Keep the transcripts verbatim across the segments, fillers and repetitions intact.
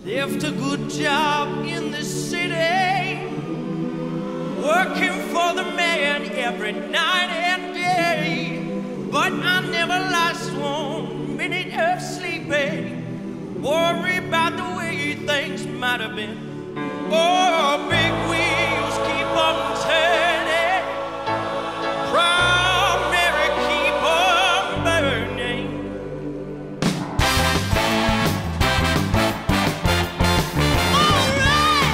left a good job in the city, working for the man every night and day. But I never lost one minute of sleeping, worried about the way things might have been. Oh, big wheels keep on turning, primary keep on burning. All right,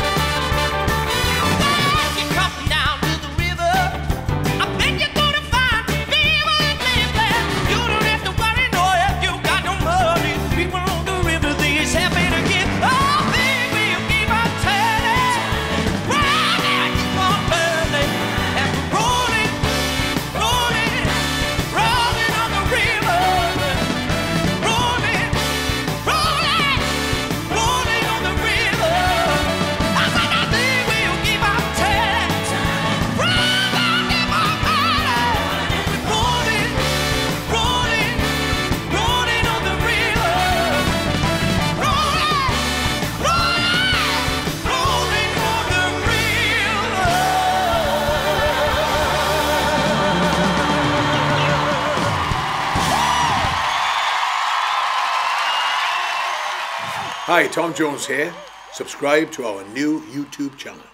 as you come down to the river, I bet you're gonna find people that live there. You don't have to worry, no, if you got no money. People on the river, they's happy to give. Oh, big wheel keep on turning, primary keep on burning, and rolling, rolling, rolling on the river, rolling, rolling, rolling on the river. I said that big wheel keep on turning, primary keep on burning, rolling, rolling, rolling on the river, rolling, rolling, rolling on the river. Hi, Tom Jones here. Subscribe to our new YouTube channel.